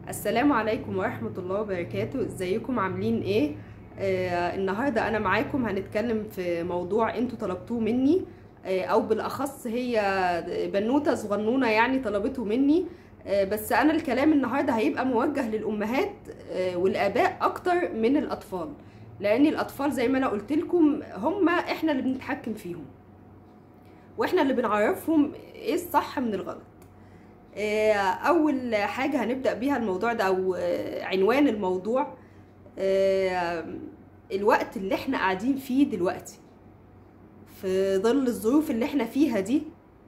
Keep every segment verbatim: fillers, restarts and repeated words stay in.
السلام عليكم ورحمة الله وبركاته. ازيكم عاملين ايه؟ آه النهاردة انا معاكم هنتكلم في موضوع انتوا طلبتوه مني، آه او بالاخص هي بنوتة صغنونة يعني طلبته مني. آه بس انا الكلام النهاردة هيبقى موجه للامهات آه والاباء اكتر من الاطفال، لان الاطفال زي ما انا قلت لكم هم احنا اللي بنتحكم فيهم واحنا اللي بنعرفهم ايه الصح من الغلط. اول حاجه هنبدا بيها الموضوع ده او عنوان الموضوع، الوقت اللي احنا قاعدين فيه دلوقتي في ظل الظروف اللي احنا فيها دي.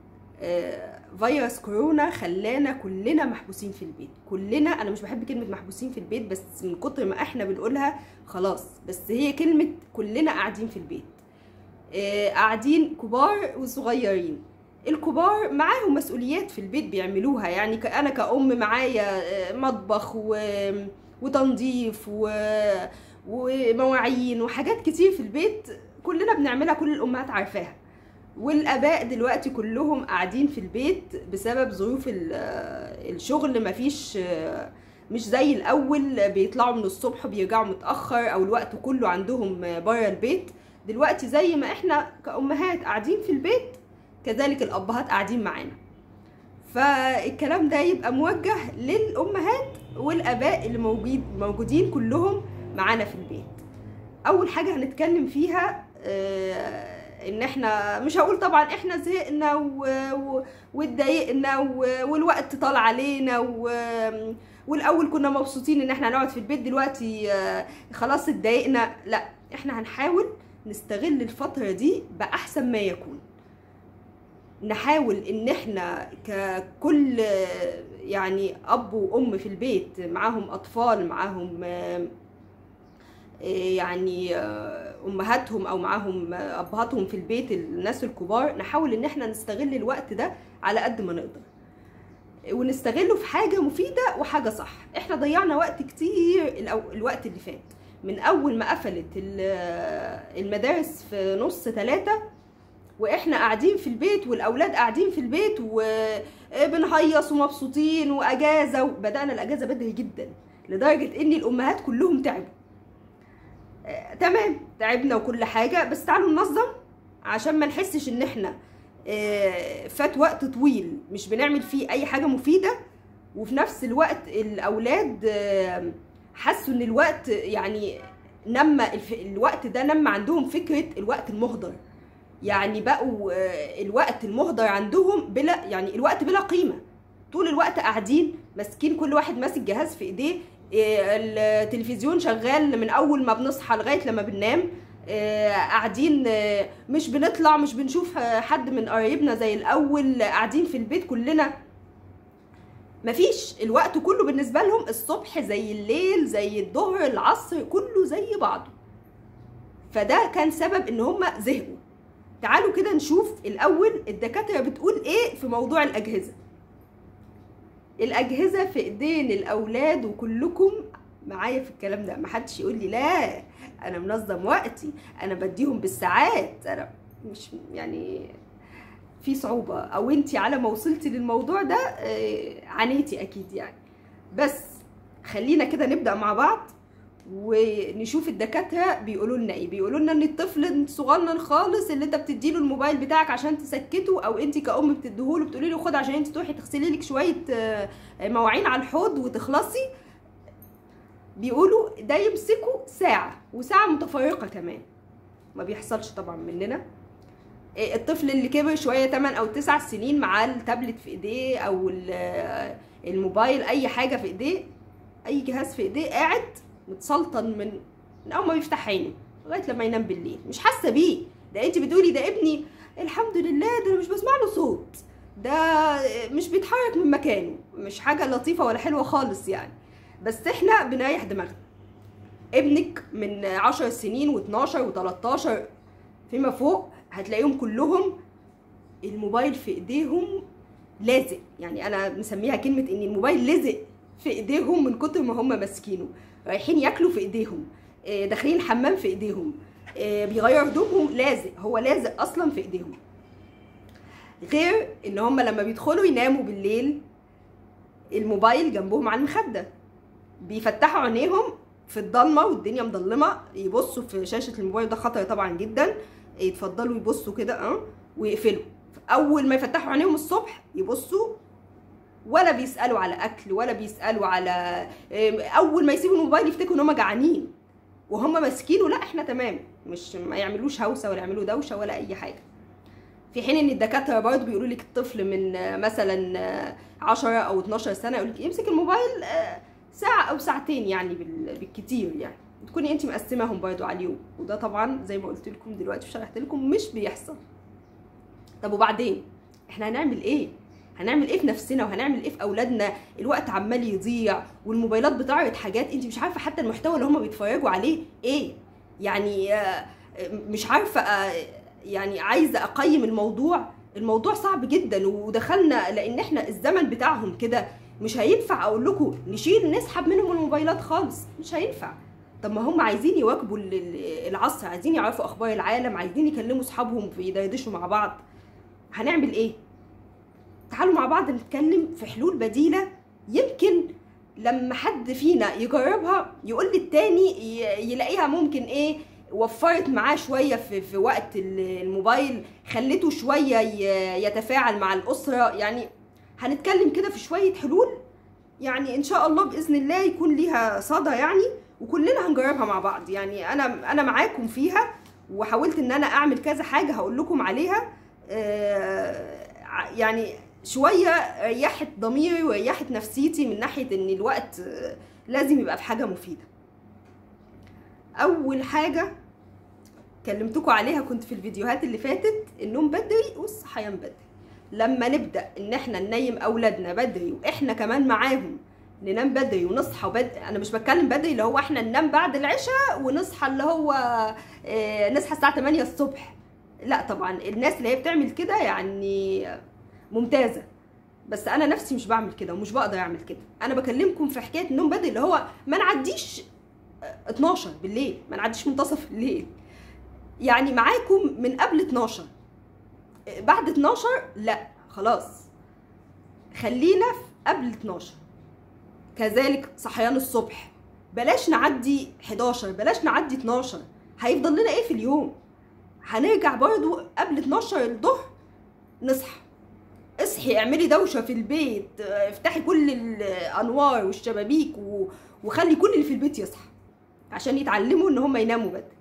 فيروس كورونا خلانا كلنا محبوسين في البيت، كلنا. انا مش بحب كلمه محبوسين في البيت بس من كتر ما احنا بنقولها خلاص، بس هي كلمه كلنا قاعدين في البيت، قاعدين كبار وصغيرين. الكبار معاهم مسؤوليات في البيت بيعملوها، يعني انا كأم معايا مطبخ و... وتنظيف و... ومواعين وحاجات كتير في البيت كلنا بنعملها، كل الامهات عارفاها. والاباء دلوقتي كلهم قاعدين في البيت بسبب ظروف الشغل، مفيش مش زي الاول بيطلعوا من الصبح بيرجعوا متاخر او الوقت كله عندهم بره البيت. دلوقتي زي ما احنا كأمهات قاعدين في البيت كذلك الابهات قاعدين معانا. فالكلام ده يبقى موجه للامهات والاباء اللي موجود موجودين كلهم معانا في البيت. اول حاجه هنتكلم فيها اه ان احنا مش هقول طبعا احنا زهقنا واتضايقنا والوقت طال علينا والاول كنا مبسوطين ان احنا هنقعد في البيت، دلوقتي اه خلاص اتضايقنا. لا، احنا هنحاول نستغل الفتره دي باحسن ما يكون. نحاول ان احنا ككل يعني اب وام في البيت معاهم اطفال، معاهم يعني امهاتهم او معاهم ابهاتهم في البيت، الناس الكبار، نحاول ان احنا نستغل الوقت ده على قد ما نقدر ونستغله في حاجة مفيدة وحاجة صح. احنا ضيعنا وقت كتير الوقت اللي فات من اول ما قفلت المدارس في نص ثلاثة واحنا قاعدين في البيت والاولاد قاعدين في البيت وبنهيص ومبسوطين واجازه، وبدانا الاجازه بدري جدا لدرجه ان الامهات كلهم تعبوا. آه، تمام، تعبنا وكل حاجه، بس تعالوا ننظم عشان ما نحسش ان احنا آه، فات وقت طويل مش بنعمل فيه اي حاجه مفيده، وفي نفس الوقت الاولاد آه، حسوا ان الوقت يعني نما الوقت ده نما عندهم فكره الوقت المهدر. يعني بقوا الوقت المهدر عندهم بلا يعني الوقت بلا قيمه، طول الوقت قاعدين ماسكين كل واحد ماسك جهاز في ايديه، التلفزيون شغال من اول ما بنصحى لغايه لما بننام، قاعدين مش بنطلع مش بنشوف حد من قرايبنا زي الاول، قاعدين في البيت كلنا. مفيش، الوقت كله بالنسبه لهم الصبح زي الليل زي الظهر العصر كله زي بعضه. فده كان سبب ان هم زهقوا. تعالوا كده نشوف الاول الدكاتره بتقول ايه في موضوع الاجهزه. الاجهزه في ايدين الاولاد وكلكم معايا في الكلام ده، محدش يقول لي لا انا منظم وقتي انا بديهم بالساعات. انا مش يعني في صعوبه، او انتي على ما وصلتي للموضوع ده عانيتي اكيد يعني. بس خلينا كده نبدا مع بعض ونشوف الدكاتره بيقولوا لنا ايه. بيقولوا لنا ان الطفل الصغنن خالص اللي انت بتديله الموبايل بتاعك عشان تسكته، او انت كأم بتديهوله بتقولي له خد عشان انت تروحي تغسلي لك شويه مواعين على الحوض وتخلصي، بيقولوا ده يمسكه ساعه وساعه متفرقه كمان. ما بيحصلش طبعا مننا. الطفل اللي كبر شويه تمن او تسع سنين معاه التابلت في ايديه او الموبايل، اي حاجه في ايديه، اي جهاز في ايديه، قاعد متسلطن من من اول ما بيفتح عينه لغايه لما ينام بالليل، مش حاسه بيه. ده انت بتقولي ده ابني الحمد لله ده انا مش بسمع له صوت، ده مش بيتحرك من مكانه، مش حاجه لطيفه ولا حلوه خالص يعني. بس احنا بنريح دماغنا. ابنك من عشر سنين واتناشر وتلتاشر فيما فوق هتلاقيهم كلهم الموبايل في ايديهم لازق، يعني انا مسميها كلمه ان الموبايل لزق في ايديهم من كتر ما هم ماسكينه. رايحين ياكلوا في ايديهم، داخلين الحمام في ايديهم، بيغيروا هدومهم لازق، هو لازق اصلا في ايديهم. غير ان هم لما بيدخلوا يناموا بالليل الموبايل جنبهم على المخده، بيفتحوا عينيهم في الضلمه والدنيا مضلمه، يبصوا في شاشه الموبايل، ده خطر طبعا جدا. يتفضلوا يبصوا كده اه ويقفلوا. اول ما يفتحوا عينيهم الصبح يبصوا، ولا بيسالوا على اكل ولا بيسالوا على، اول ما يسيبوا الموبايل يفتكروا ان هم جعانين وهم ماسكينه. لا احنا تمام، مش ما يعملوش هوسه ولا يعملوا دوشه ولا اي حاجه. في حين ان الدكاتره برضه بيقولوا لك الطفل من مثلا عشرة او اتناشر سنه يقول لك يمسك الموبايل ساعه او ساعتين يعني بالكتير، يعني تكوني انت مقسماهم برضه على اليوم، وده طبعا زي ما قلت لكم دلوقتي وشرحت لكم مش بيحصل. طب وبعدين احنا هنعمل ايه؟ هنعمل ايه في نفسنا وهنعمل ايه في اولادنا؟ الوقت عمال يضيع والموبايلات بتعرض حاجات انت مش عارفه حتى المحتوى اللي هم بيتفرجوا عليه ايه. يعني مش عارفه، يعني عايزه اقيم الموضوع. الموضوع صعب جدا، ودخلنا لان احنا الزمن بتاعهم كده. مش هينفع اقول لكم نشيل نسحب منهم الموبايلات خالص، مش هينفع. طب ما هم عايزين يواكبوا العصر، عايزين يعرفوا اخبار العالم، عايزين يكلموا اصحابهم يدردشوا مع بعض. هنعمل ايه؟ تعالوا مع بعض نتكلم في حلول بديله، يمكن لما حد فينا يجربها يقول للتاني يلاقيها ممكن ايه وفرت معاه شويه في, في وقت الموبايل، خلته شويه يتفاعل مع الاسره. يعني هنتكلم كده في شويه حلول، يعني ان شاء الله باذن الله يكون ليها صدى يعني، وكلنا هنجربها مع بعض. يعني انا انا معاكم فيها، وحاولت ان انا اعمل كذا حاجه هقول لكم عليها. يعني شويه ريحت ضميري وريحت نفسيتي من ناحيه ان الوقت لازم يبقى في حاجه مفيده. اول حاجه كلمتكم عليها كنت في الفيديوهات اللي فاتت، النوم بدري والصحيان بدري. لما نبدا ان احنا ننيم اولادنا بدري واحنا كمان معاهم ننام بدري ونصحى بدري، انا مش بتكلم بدري اللي هو احنا ننام بعد العشاء ونصحى اللي هو اه نصحى الساعه تمانية الصبح، لا طبعا الناس اللي هي بتعمل كده يعني ممتازه، بس انا نفسي مش بعمل كده ومش بقدر اعمل كده. انا بكلمكم في حكايه النوم بدري اللي هو ما نعديش اتناشر بالليل، ما نعديش منتصف الليل، يعني معاكم من قبل اتناشر. بعد اتناشر لا خلاص، خلينا في قبل اتناشر. كذلك صحيان الصبح بلاش نعدي حداشر، بلاش نعدي اتناشر. هيفضل لنا ايه في اليوم؟ هنرجع برضو قبل اتناشر الظهر نصحى. اصحي اعملي دوشه في البيت، افتحي كل الانوار والشبابيك وخلي كل اللي في البيت يصحى عشان يتعلموا ان هم يناموا بدري.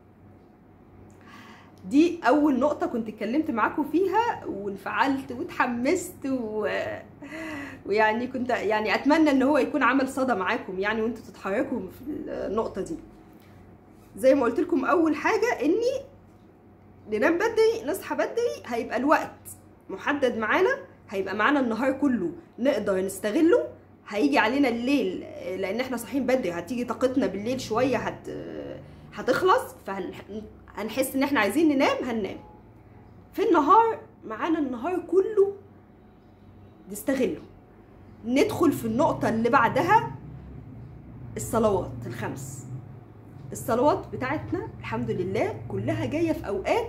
دي اول نقطه كنت اتكلمت معاكم فيها وانفعلت واتحمست و... ويعني كنت يعني اتمنى ان هو يكون عمل صدى معاكم يعني وانتوا تتحركوا في النقطه دي. زي ما قلت لكم اول حاجه اني ننام بدري نصحى بدري، هيبقى الوقت محدد معانا، هيبقى معانا النهار كله نقدر نستغله. هيجي علينا الليل لان احنا صاحيين بدري، هتيجي طاقتنا بالليل شويه هت هتخلص، فهنحس ان احنا عايزين ننام هننام. في النهار معانا النهار كله نستغله. ندخل في النقطه اللي بعدها، الصلوات الخمس. الصلوات بتاعتنا الحمد لله كلها جايه في اوقات،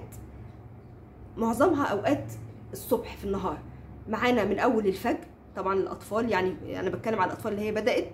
معظمها اوقات الصبح في النهار. معانا من اول الفجر طبعا الاطفال، يعني انا بتكلم على الاطفال اللي هي بدات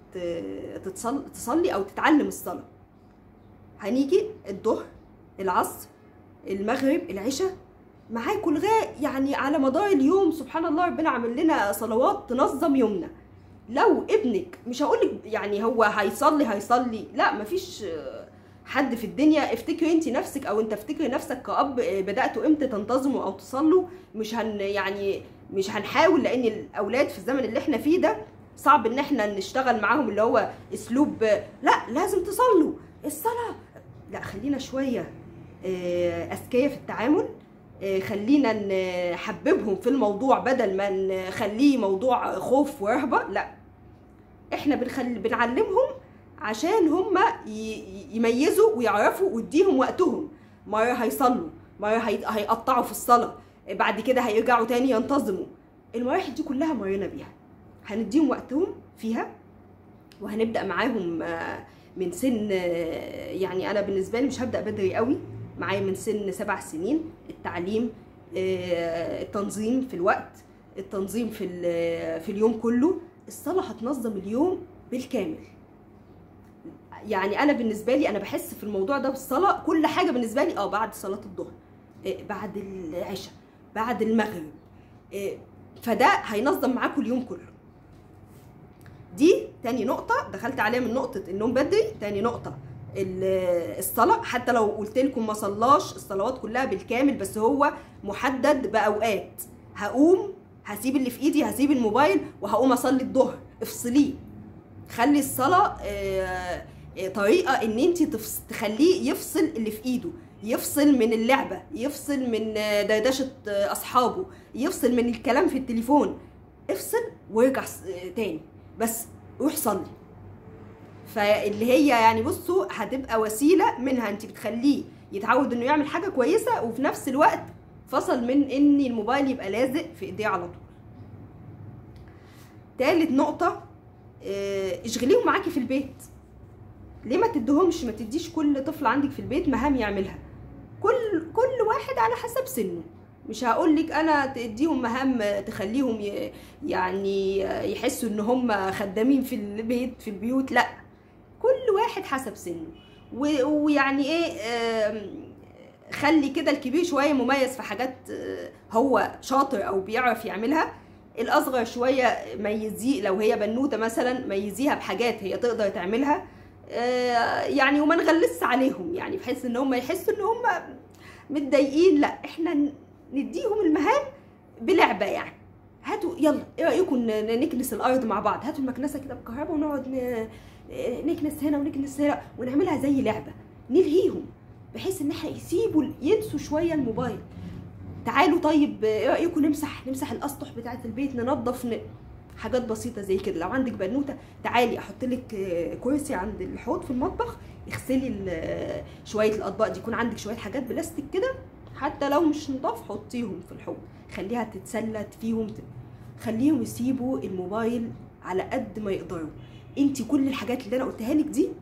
تتصلي تصلي او تتعلم الصلاه. هنيجي الظهر العصر المغرب العشاء معاكم لغايه يعني على مدار اليوم. سبحان الله ربنا عامل لنا صلوات تنظم يومنا. لو ابنك مش هقولك يعني هو هيصلي هيصلي لا، مفيش حد في الدنيا. افتكري انت نفسك او انت افتكري نفسك كأب بدأتوا امتى تنتظموا او تصلوا. مش هن يعني مش هنحاول، لان الاولاد في الزمن اللي احنا فيه ده صعب ان احنا نشتغل معاهم اللي هو اسلوب لا لازم تصلوا الصلاة. لا خلينا شوية اذكياء في التعامل، خلينا نحببهم في الموضوع بدل ما نخليه موضوع خوف ورهبة. لا احنا بنخلي بنعلمهم عشان هم يميزوا ويعرفوا واديهم وقتهم. مرة هيصلوا، مرة هيقطعوا في الصلاة، بعد كده هيرجعوا تاني ينتظموا. المراحل دي كلها مرينا بيها، هنديهم وقتهم فيها. وهنبدأ معاهم من سن، يعني انا بالنسبة لي مش هبدأ بدري قوي، معايا من سن سبع سنين. التعليم، التنظيم في الوقت، التنظيم في في اليوم كله. الصلاة هتنظم اليوم بالكامل. يعني انا بالنسبه لي انا بحس في الموضوع ده بالصلاه كل حاجه بالنسبه لي اه بعد صلاه الظهر، إيه بعد العشاء، بعد المغرب، إيه فده هينظم معاكم اليوم كله. دي تاني نقطه دخلت عليها من نقطه النوم بدري. تاني نقطه الصلاه، حتى لو قلت لكم ما صلاش الصلوات كلها بالكامل بس هو محدد باوقات، هقوم هسيب اللي في ايدي، هسيب الموبايل وهقوم اصلي الظهر. افصليه، خلي الصلاه آه طريقه ان انت تخليه يفصل اللي في ايده، يفصل من اللعبه، يفصل من دردشه اصحابه، يفصل من الكلام في التليفون. افصل وارجع تاني، بس روح صلي. فاللي هي يعني بصوا هتبقى وسيله منها انت بتخليه يتعود انه يعمل حاجه كويسه، وفي نفس الوقت فصل من ان الموبايل يبقى لازق في ايديه على طول. تالت نقطه اه اشغليهم معاكي في البيت. ليه ما تديهمش، ما تديش كل طفل عندك في البيت مهام يعملها، كل كل واحد على حسب سنه. مش هقول لك انا تديهم مهام تخليهم يعني يحسوا ان هم خدامين في البيت في البيوت، لا، كل واحد حسب سنه. ويعني ايه خلي كده الكبير شويه مميز في حاجات هو شاطر او بيعرف يعملها، الاصغر شويه ميزيه، لو هي بنوته مثلا ميزيها بحاجات هي تقدر تعملها يعني، وما نغلس عليهم يعني بحيث ان هم يحسوا ان هم متضايقين، لا احنا نديهم المهام بلعبه يعني. هاتوا يلا ايه رايكم نكنس الارض مع بعض، هاتوا المكنسه كده بالكهرباء ونقعد نكنس هنا ونكنس هنا ونعملها زي لعبه، نلهيهم بحيث ان احنا يسيبوا ينسوا شويه الموبايل. تعالوا طيب ايه رايكم نمسح نمسح الاسطح بتاعه البيت، ننظف ن... حاجات بسيطه زي كده. لو عندك بنوته تعالي احط لك كرسي عند الحوض في المطبخ، اغسلي شويه الاطباق دي، يكون عندك شويه حاجات بلاستيك كده حتى لو مش نضاف حطيهم في الحوض، خليها تتسلى فيهم، خليهم يسيبوا الموبايل على قد ما يقدروا. انت كل الحاجات اللي انا قلتها لك دي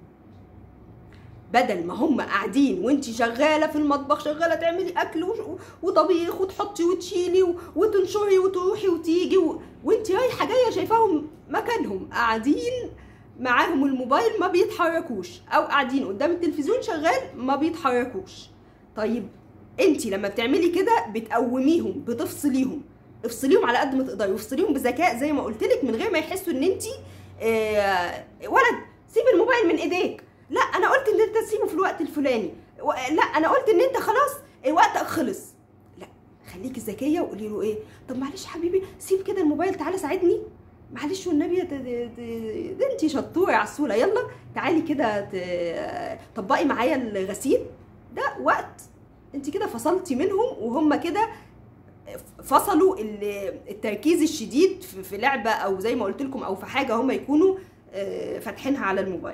بدل ما هم قاعدين وانت شغاله في المطبخ، شغاله تعملي اكل وطبيخ وتحطي وتشيلي وتنشري وتروحي وتيجي و... وانت رايحه جايه شايفاهم مكانهم قاعدين معاهم الموبايل ما بيتحركوش، او قاعدين قدام التلفزيون شغال ما بيتحركوش. طيب انت لما بتعملي كده بتقوميهم، بتفصليهم، افصليهم على قد ما تقدري، وافصليهم بذكاء زي ما قلت لك، من غير ما يحسوا ان انت آه ولد سيب الموبايل من ايديك، لا انا قلت ان انت تسيبه في الوقت الفلاني، لا انا قلت ان انت خلاص وقتك خلص. لا، خليكي ذكيه وقولي له ايه، طب معلش حبيبي سيب كده الموبايل تعالى ساعدني، معلش والنبي ده انت شطوره عسوله، يلا تعالي كده طبقي معايا الغسيل ده، وقت انت كده فصلتي منهم، وهم كده فصلوا التركيز الشديد في لعبه او زي ما قلت لكم او في حاجه هم يكونوا فاتحينها على الموبايل.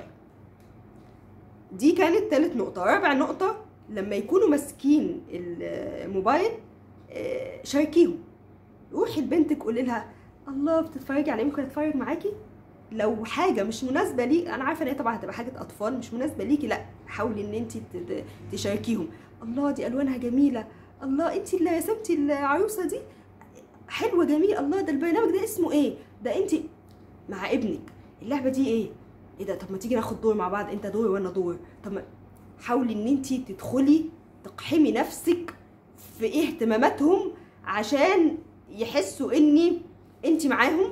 دي كانت تالت نقطه. رابع نقطه لما يكونوا ماسكين الموبايل شاركيهم، روحي لبنتك قولي لها الله بتتفرجي على ايه، ممكن اتفرج معاكي؟ لو حاجه مش مناسبه لي، انا عارفه ان هي طبعا هتبقى حاجه اطفال مش مناسبه ليكي، لا حاولي ان انت تشاركيهم. الله دي الوانها جميله، الله انت اللي رسمتي العروسه دي حلوه جميل، الله ده البرنامج ده اسمه ايه ده، انت مع ابنك اللعبه دي ايه ايه ده، طب ما تيجي ناخد دور مع بعض، انت دور وانا دور. طب ما حاولي ان انت تدخلي تقحمي نفسك في ايه اهتماماتهم عشان يحسوا اني انت معاهم.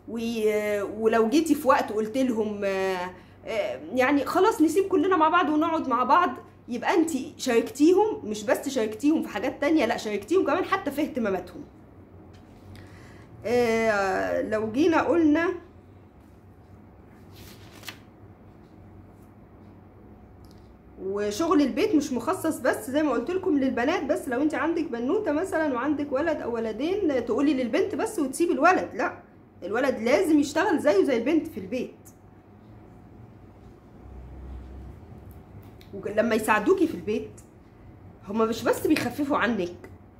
ولو جيتي في وقت قلت لهم يعني خلاص نسيب كلنا مع بعض ونقعد مع بعض، يبقى انت شاركتيهم، مش بس شاركتيهم في حاجات تانية، لا شاركتيهم كمان حتى في اهتماماتهم. اه لو جينا قلنا وشغل البيت مش مخصص بس زي ما قلت لكم للبنات بس، لو انت عندك بنوته مثلا وعندك ولد او ولدين تقولي للبنت بس وتسيبي الولد، لا الولد لازم يشتغل زيه زي البنت في البيت. ولما يساعدوكي في البيت هما مش بس بيخففوا عنك،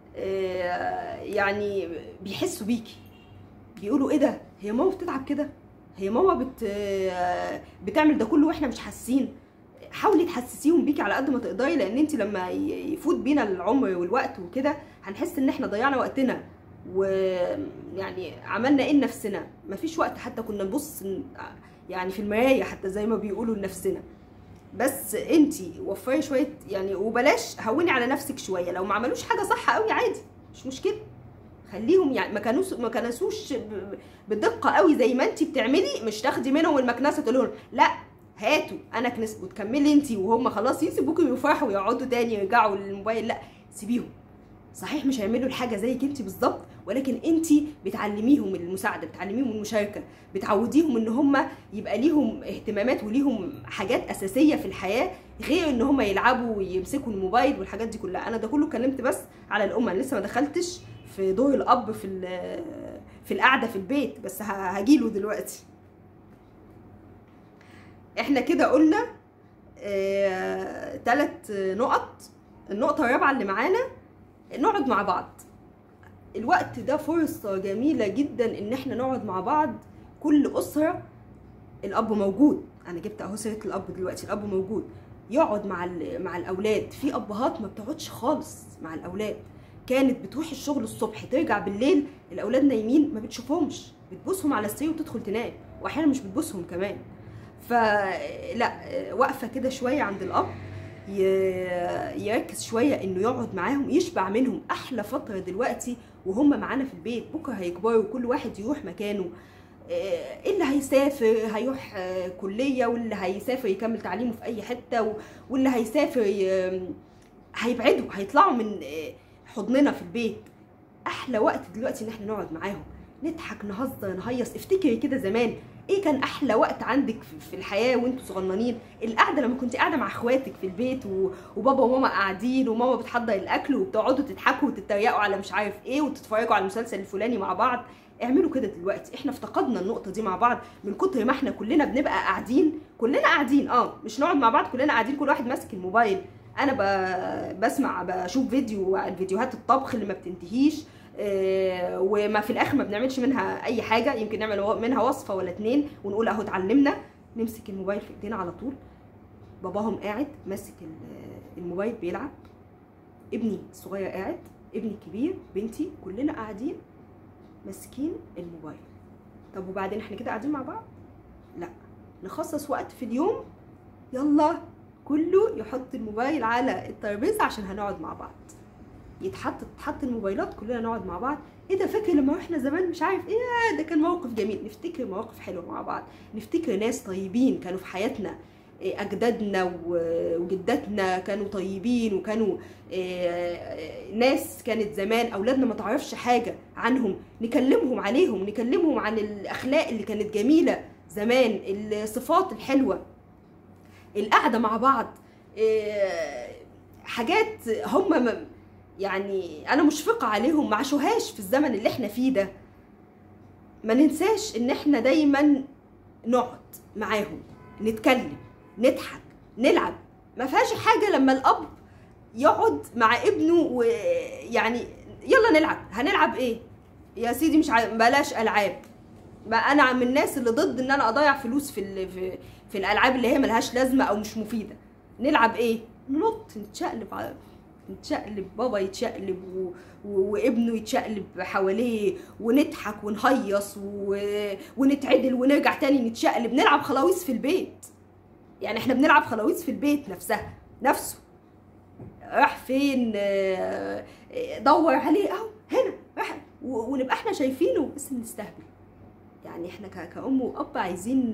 يعني بيحسوا بيكي، بيقولوا ايه ده هي ماما بتتعب كده، هي ماما بت بتعمل ده كله واحنا مش حاسين. حاولي تحسسيهم بيكي على قد ما تقدري، لان انت لما يفوت بينا العمر والوقت وكده هنحس ان احنا ضيعنا وقتنا ويعني عملنا ايه لنفسنا، مفيش وقت حتى كنا نبص يعني في المرايه حتى زي ما بيقولوا لنفسنا. بس انتي وفري شويه يعني، وبلاش هوني على نفسك شويه. لو ما عملوش حاجه صح قوي عادي مش مشكله، خليهم يعني ما كانوش ما كنسوش بدقه قوي زي ما انتي بتعملي. مش تاخدي منهم المكنسه تقول لهم لا هاتوا انا كنس وتكملي انتي وهم خلاص يسيبوكوا يفرحوا ويقعدوا تاني يرجعوا للموبايل. لا سيبيهم، صحيح مش هيعملوا الحاجه زيك انت بالظبط، ولكن انت بتعلميهم المساعده، بتعلميهم المشاركه، بتعوديهم ان هم يبقى ليهم اهتمامات وليهم حاجات اساسيه في الحياه غير ان هم يلعبوا ويمسكوا الموبايل والحاجات دي كلها. انا ده كله اتكلمت بس على الام، انا لسه ما دخلتش في دور الاب في في القعده في البيت، بس هجيله دلوقتي. احنا كده قلنا ثلاث آه نقط. النقطه الرابعه اللي معانا نقعد مع بعض. الوقت ده فرصة جميلة جدا ان احنا نقعد مع بعض. كل اسرة الاب موجود، انا جبت اهو سيرة الاب دلوقتي، الاب موجود يقعد مع مع الاولاد. في ابهات ما بتقعدش خالص مع الاولاد، كانت بتروح الشغل الصبح ترجع بالليل الاولاد نايمين ما بتشوفهمش، بتبوسهم على السرير وتدخل تنام، واحيانا مش بتبوسهم كمان. فلا واقفة كده شوية عند الاب، يركز شويه انه يقعد معاهم يشبع منهم. احلى فتره دلوقتي وهم معانا في البيت، بكره هيكبروا كل واحد يروح مكانه، اللي هيسافر هيروح كليه، واللي هيسافر يكمل تعليمه في اي حته، واللي هيسافر هيبعدوا هيطلعوا من حضننا في البيت. احلى وقت دلوقتي ان احنا نقعد معاهم، نضحك نهزر نهيص. افتكري كده زمان ايه كان احلى وقت عندك في الحياه وانتوا صغننين؟ القعده لما كنت قاعده مع اخواتك في البيت وبابا وماما قاعدين وماما بتحضر الاكل وبتقعدوا تضحكوا وتتريقوا على مش عارف ايه وتتفرجوا على المسلسل الفلاني مع بعض. اعملوا كده دلوقتي. احنا افتقدنا النقطه دي مع بعض من كتر ما احنا كلنا بنبقى قاعدين، كلنا قاعدين اه مش نقعد مع بعض كلنا قاعدين كل واحد ماسك الموبايل. انا بسمع بشوف فيديو فيديوهات الطبخ اللي ما بتنتهيش، وما في الاخر ما بنعملش منها اي حاجه، يمكن نعمل منها وصفه ولا اتنين ونقول اهو اتعلمنا. نمسك الموبايل في ايدينا على طول، باباهم قاعد ماسك الموبايل بيلعب، ابني الصغير قاعد، ابني الكبير، بنتي، كلنا قاعدين ماسكين الموبايل. طب وبعدين احنا كده قاعدين مع بعض؟ لا، نخصص وقت في اليوم، يلا كله يحط الموبايل على الترابيزه عشان هنقعد مع بعض. يتحط تحط الموبايلات كلنا نقعد مع بعض. ايه ده فاكر لما احنا زمان مش عارف ايه ده كان موقف جميل. نفتكر مواقف حلوه مع بعض، نفتكر ناس طيبين كانوا في حياتنا، اجدادنا وجداتنا كانوا طيبين وكانوا ناس كانت زمان اولادنا ما تعرفش حاجه عنهم، نكلمهم عليهم، نكلمهم عن الاخلاق اللي كانت جميله زمان، الصفات الحلوه، القعده مع بعض، حاجات هم يعني انا مشفقه عليهم ما عاشوهاش في الزمن اللي احنا فيه ده. ما ننساش ان احنا دايما نقعد معاهم، نتكلم، نضحك، نلعب. ما فيهاش حاجه لما الاب يقعد مع ابنه ويعني يلا نلعب. هنلعب ايه يا سيدي؟ مش ع... بلاش العاب. ما انا من الناس اللي ضد ان انا اضيع فلوس في ال... في... في الالعاب اللي هي ملهاش لازمه او مش مفيده. نلعب ايه؟ ننط، نتشقلب على نتشقلب، بابا يتشقلب و... و... وابنه يتشقلب حواليه، ونضحك ونهيص و... ونتعدل ونرجع تاني نتشقلب. نلعب خلاويص في البيت، يعني احنا بنلعب خلاويص في البيت نفسها نفسه. راح فين؟ دور عليه اهو هنا راح، و... ونبقى احنا شايفينه بس بنستهبل. يعني احنا ك... كأم وأب عايزين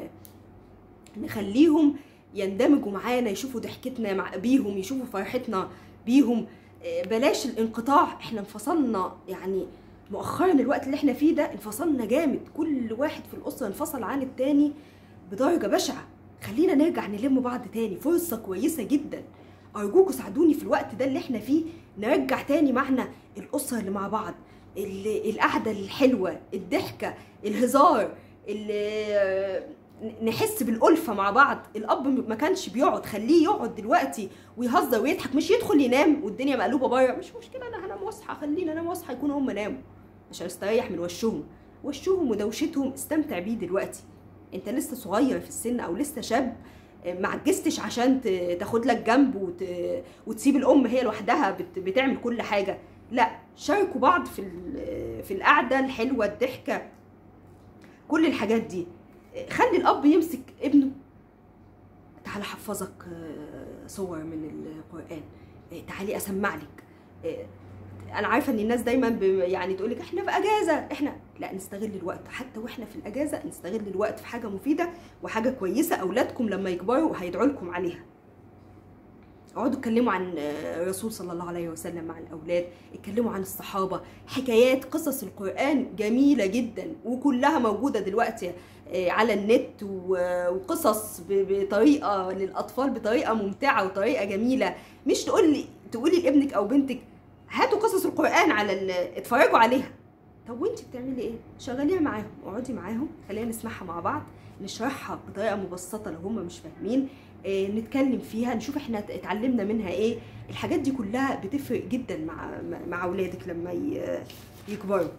نخليهم يندمجوا معانا، يشوفوا ضحكتنا مع بيهم، يشوفوا فرحتنا بيهم. بلاش الانقطاع. احنا انفصلنا يعني مؤخرا، الوقت اللي احنا فيه ده انفصلنا جامد، كل واحد في الاسره انفصل عن التاني بدرجه بشعه. خلينا نرجع نلم بعض تاني، فرصه كويسه جدا. ارجوكوا ساعدوني في الوقت ده اللي احنا فيه نرجع تاني معنا الاسره اللي مع بعض، القعده الحلوه، الضحكه، الهزار، اللي نحس بالألفة مع بعض. الأب ما كانش بيقعد، خليه يقعد دلوقتي ويهزر ويضحك، مش يدخل ينام والدنيا مقلوبة بره. مش مشكلة، أنا هنام واصحى، خلينا أنام واصحى، يكونوا هم ناموا عشان استريح من وشهم وشهم ودوشتهم. استمتع بيه دلوقتي، أنت لسه صغير في السن أو لسه شاب، ما عجزتش عشان تاخد لك جنب وت... وتسيب الأم هي لوحدها بت... بتعمل كل حاجة. لا، شاركوا بعض في ال... في القعدة الحلوة، الضحكة، كل الحاجات دي. خلي الاب يمسك ابنه، تعالى احفظك صور من القران، تعالي اسمع لك. انا عارفه ان الناس دايما يعني تقول لك احنا في اجازه، احنا لا، نستغل الوقت حتى واحنا في الاجازه، نستغل الوقت في حاجه مفيده وحاجه كويسه. اولادكم لما يكبروا هيدعوا لكم عليها. اقعدوا اتكلموا عن الرسول صلى الله عليه وسلم مع الاولاد، اتكلموا عن الصحابه، حكايات قصص القران جميله جدا وكلها موجوده دلوقتي على النت، وقصص بطريقه للاطفال بطريقه ممتعه وطريقه جميله. مش تقول لي تقولي لابنك او بنتك هاتوا قصص القران على ال... اتفرجوا عليها. طب وانت بتعملي ايه؟ شغليها معاهم، اقعدي معاهم، خلينا نسمعها مع بعض، نشرحها بطريقه مبسطه لو هم مش فاهمين، اه نتكلم فيها، نشوف احنا اتعلمنا منها ايه. الحاجات دي كلها بتفرق جدا مع مع اولادك لما يكبروا.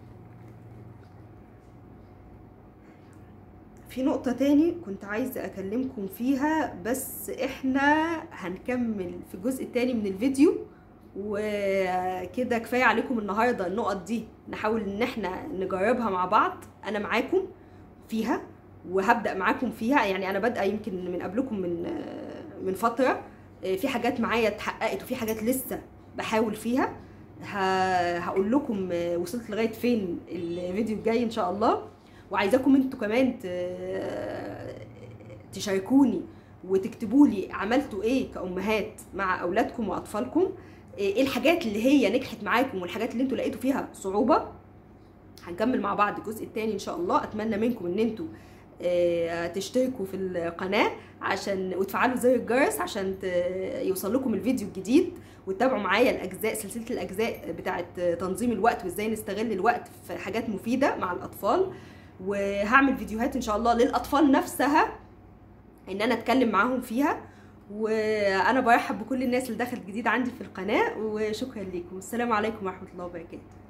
في نقطة تاني كنت عايزة اكلمكم فيها، بس احنا هنكمل في الجزء التاني من الفيديو، وكده كفايه عليكم النهارده. النقط دي نحاول ان احنا نجربها مع بعض، انا معاكم فيها وهبدا معاكم فيها. يعني انا بادئه يمكن من قبلكم من من فتره، في حاجات معايا اتحققت وفي حاجات لسه بحاول فيها. هقول لكم وصلت لغايه فين الفيديو الجاي ان شاء الله. وعايزاكم انتوا كمان تشاركوني وتكتبوا لي عملتوا ايه كأمهات مع اولادكم واطفالكم، ايه الحاجات اللي هي نجحت معاكم والحاجات اللي انتوا لقيتوا فيها صعوبه. هنكمل مع بعض الجزء الثاني ان شاء الله. اتمنى منكم ان انتوا تشتركوا في القناه عشان وتفعلوا زر الجرس عشان يوصل لكم الفيديو الجديد، وتتابعوا معايا الاجزاء، سلسله الاجزاء بتاعه تنظيم الوقت وازاي نستغل الوقت في حاجات مفيده مع الاطفال. وهعمل فيديوهات ان شاء الله للاطفال نفسها ان انا اتكلم معاهم فيها. وانا برحب بكل الناس اللي دخلت جديد عندي في القناه، وشكرا لكم. السلام عليكم ورحمه الله وبركاته.